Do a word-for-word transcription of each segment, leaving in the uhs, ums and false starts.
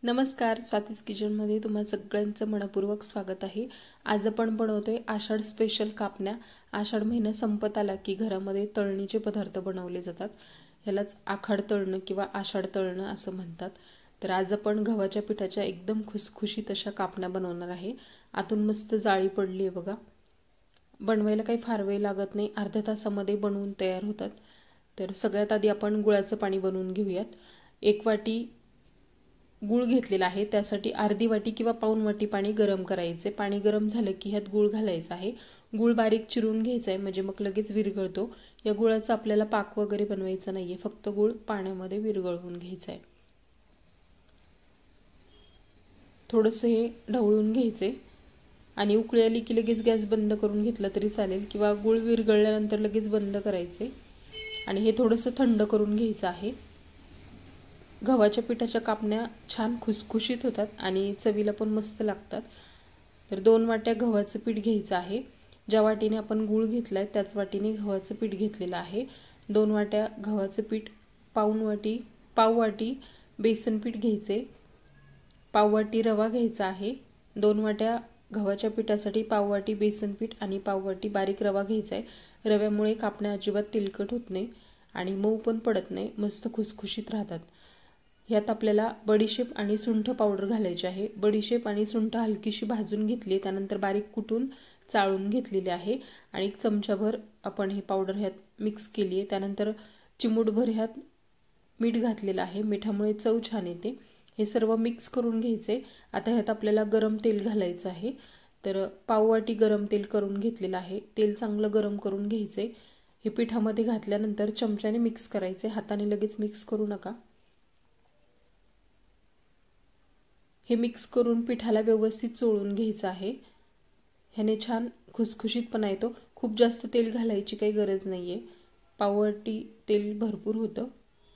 नमस्कार, स्वातीज किचनमध्ये तुम्हा सगळ्यांचं मनपूर्वक स्वागत आहे। आज आपण बनवतोय आषाढ स्पेशल कापण्या। आषाढ महिना संपत आला की घरामध्ये तळणीचे पदार्थ बनवले जातात। ह्यालाच आखाड तळणं किंवा आषाढ तळणं असं म्हणतात। तर आज आपण गव्हाच्या पिठाच्या एकदम खुसखुशीत अशा कापण्या बनवणार आहे। आतून मस्त जाळी पडली आहे बघा। बनवायला काही फार वेळ लागत नाही, अर्ध्या तासामध्ये बनवून तयार होतात। तर सगळ्यात आधी आपण गुळाचं पाणी बनवून घेऊयात। एक वाटी गुळ घेतलेला आहे, त्यासाठी अर्धी वाटी किंवा पाऊण वाटी पाणी गरम करायचे। पाणी गरम झालं की ह्यात गुळ घालायचा आहे। गुळ बारीक चिरून घ्यायचा आहे, म्हणजे मग लगेच विरघळतो। या गुळाचा आपल्याला पाक वगैरे बनवायचा नाहीये, फक्त गुळ पाण्यामध्ये विरघळवून घ्यायचा आहे। थोडंसं हे ढवळून घ्यायचे आणि उकळी आली की लगेच गॅस बंद करून घेतला तरी चालेल, किंवा गुळ विरघळल्यानंतर लगेच बंद करायचे आणि हे थोडंसं थंड करून घ्यायचं आहे। गव्हाच्या पिठाच्या कापण्या छान खुसखुशीत होतात आणि चवीला पण मस्त लागतात। तर दोन वाट्या गव्हाचं पीठ घ्यायचं आहे। ज्या वाटीने आपण गूळ घेतलाय त्याच वाटीने गव्हाचं पीठ घेतलेलं आहे। दोन वाट्या गव्हाचं पीठ, पाऊण वाटी पाव वाटी बेसन पीठ घ्यायचे, पाव वाटी रवा घ्यायचा आहे। दोन वाट्या गव्हाच्या पिठासाठी पाव वाटी बेसन पीठ आणि पाव वाटी बारीक रवा घ्यायचा आहे। रव्यामुळे कापण्या अजिबात तेलकट होत नाही आणि मऊ पण पडत नाही, मस्त खुसखुशीत राहतात। यात आपल्याला बडीशेप आणि सुंठ पावडर घालायची आहे। बडीशेप आणि सुंठ हलकीशी भाजून घेतली, त्यानंतर बारीक कुटून चाळून घेतलेली आहे आणि एक चमचाभर आपण हे पावडर ह्यात मिक्स केली आहे। त्यानंतर चिमूटभर ह्यात मीठ घातलेलं आहे, मिठामुळे चव छान येते। हे सर्व मिक्स करून घ्यायचे। आता ह्यात आपल्याला गरम तेल घालायचं आहे। तर पाव वाटी गरम तेल करून घेतलेलं आहे। तेल चांगलं गरम करून घ्यायचे। हे पिठामध्ये घातल्यानंतर चमच्याने मिक्स करायचे, हाताने लगेच मिक्स करू नका। हे मिक्स करून पिठाला व्यवस्थित चोळून घ्यायचं आहे। ह्याने छान खुसखुशीतपणा येतो। खूप जास्त तेल घालायची काही गरज नाहीये, पाव वाटी तेल भरपूर होतं।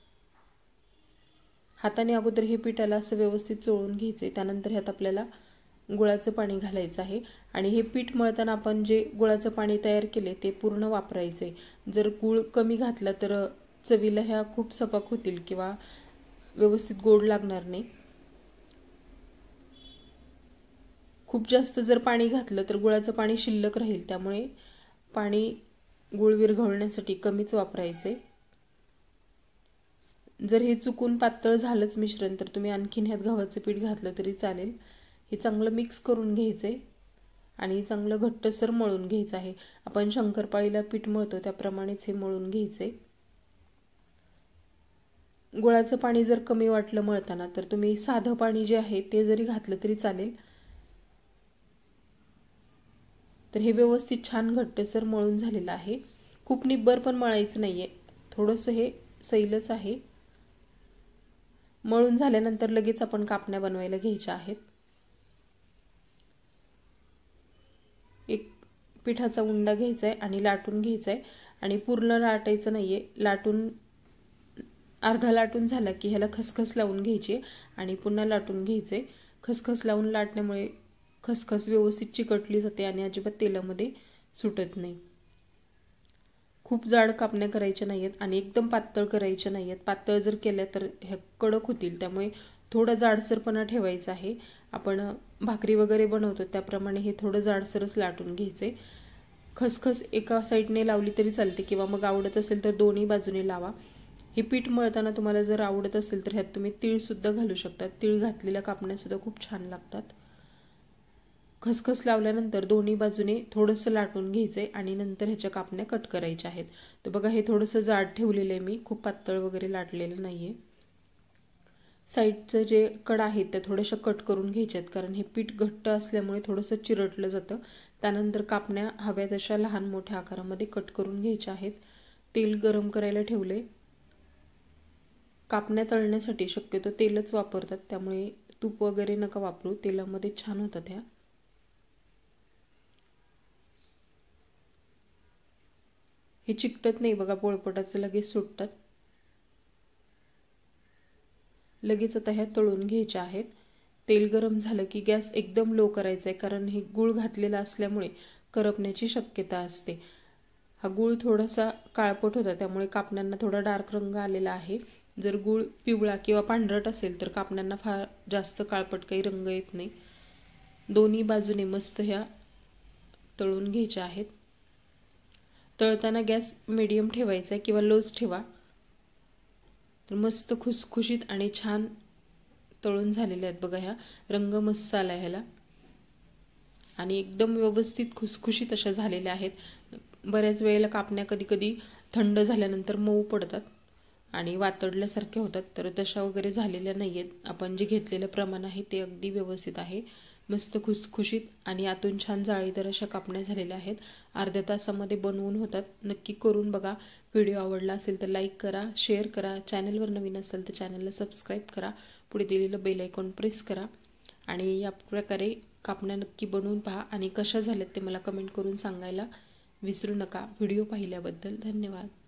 हाताने अगोदर हे पिठाला असं व्यवस्थित चोळून घ्यायचे। त्यानंतर ह्यात आपल्याला गुळाचं पाणी घालायचं आहे आणि हे पीठ मळताना आपण जे गुळाचं पाणी तयार केले ते पूर्ण वापरायचे। जर गुळ कमी घातला तर चवीला ह्या खूप सपक होतील किंवा व्यवस्थित गोड लागणार नाही। खूप जास्त जर पाणी घातलं तर गुळाचं पाणी शिल्लक राहील, त्यामुळे पाणी गुळ विरघळण्यासाठी कमीच वापरायचे। जर हे चुकून पातळ झालंच मिश्रण तर तुम्ही आणखीन ह्यात गव्हाचं पीठ घातलं तरी चालेल। हे चांगलं मिक्स करून घ्यायचे आणि चांगलं घट्टसर मळून घ्यायचं आहे। आपण शंकरपाळीला पीठ मळतो त्याप्रमाणेच हे मळून घ्यायचे। गुळाचं पाणी जर कमी वाटलं मळताना तर तुम्ही साधं पाणी जे आहे ते जरी घातलं तरी चालेल। तर हे व्यवस्थित छान घट्टसर मळून झालेलं आहे। खूप निब्बर पण मळायचं नाहीये, थोडंसं हे सैलच आहे। मळून झाल्यानंतर लगेच आपण कापण्या बनवायला घ्यायच्या आहेत। एक पिठाचा उंडा घ्यायचा आहे आणि लाटून घ्यायचा आहे आणि पूर्ण लाटायचं नाहीये। लाटून अर्धा लाटून झाला की ह्याला खसखस लावून घ्यायची आणि पुन्हा लाटून घ्यायचे। खसखस लावून लाटण्यामुळे खसखस व्यवस्थित चिकटली जाते आणि अजिबात तेलामध्ये सुटत नाही। खूप जाड कापण्या करायच्या नाहीयेत आणि एकदम पातळ करायच्या नाहीयेत। पातळ जर केल्या तर ह्या कडक होतील, त्यामुळे थोडा जाडसरपणा ठेवायचा आहे। आपण भाकरी वगैरे बनवतो त्याप्रमाणे हे थोडं जाडसरच लाटून घ्यायचे। खसखस एका साईडने लावली तरी चालते किंवा मग आवडत असेल तर दोन्ही बाजूने लावा। हे पीठ मळताना तुम्हाला जर आवडत असेल तर ह्यात तुम्ही तीळ सुद्धा घालू शकता। तीळ घातलेल्या कापण्या सुद्धा खूप छान लागतात। खसखस लावल्यानंतर दोन्ही बाजूने थोडंसं लाटून घ्यायचे आणि नंतर ह्याच्या कापण्या कट करायच्या आहेत। तर बघा हे थोडंसं जाड ठेवलेलं आहे मी, खूप पातळ वगैरे लाटलेलं नाहीये। साईडचं जे कडा आहेत त्या थोड्याशा कट करून घ्यायच्यात, कारण हे पीठ घट्ट असल्यामुळे थोडंसं चिरटलं जातं। त्यानंतर कापण्या हव्या तशा लहान मोठ्या आकारामध्ये कट करून घ्यायच्या आहेत। तेल गरम करायला ठेवले। कापण्या तळण्यासाठी शक्यतो तेलच वापरतात, त्यामुळे तूप वगैरे नका वापरू, तेलामध्ये छान होतात ह्या। हे चिकटत नाही बघा, पोळपटाचं लगेच सुटतात। लगेच आता ह्या तळून घ्यायच्या आहेत। तेल गरम झालं की गॅस एकदम लो करायचा आहे, कारण हे गूळ घातलेला असल्यामुळे करपण्याची शक्यता असते। हा गूळ थोडासा काळपट होता त्यामुळे कापण्यांना थोडा डार्क रंग आलेला आहे। जर गूळ पिवळा किंवा पांढरट असेल तर कापण्यांना फार जास्त काळपट काही रंग येत नाही. दोन्ही बाजूने मस्त ह्या तळून घ्यायच्या आहेत. तळताना गॅस मीडियम ठेवायचा किंवा लोच ठेवा. तर मस्त खुसखुशीत आणि छान तळून झालेले आहेत बघा. ह्या रंग मस्त आला ह्याला आणि एकदम व्यवस्थित खुसखुशीत अशा झालेल्या आहेत. बऱ्याच वेळेला कापण्या कधी कधी थंड झाल्यानंतर मऊ पडतात आणि वातडल्यासारख्या होतात, तर तशा वगैरे झालेल्या नाही आहेत. आपण जे घेतलेलं प्रमाण आहे ते अगदी व्यवस्थित आहे. मस्त खुसखुशीत आणि आतून छान जाळीदार अशा कापण्या झालेल्या आहेत. अर्ध्या तासामध्ये बनवून होतात. नक्की करून बघा. व्हिडिओ आवडला असेल तर लाईक करा, शेअर करा. चॅनलवर नवीन असेल तर चॅनलला सबस्क्राईब करा. पुढे दिलेलं बेल आयकॉन प्रेस करा आणि या प्रकारे कापण्या नक्की बनवून पहा आणि कशा झाल्यात ते मला कमेंट करून सांगायला विसरू नका. व्हिडिओ पाहिल्याबद्दल धन्यवाद.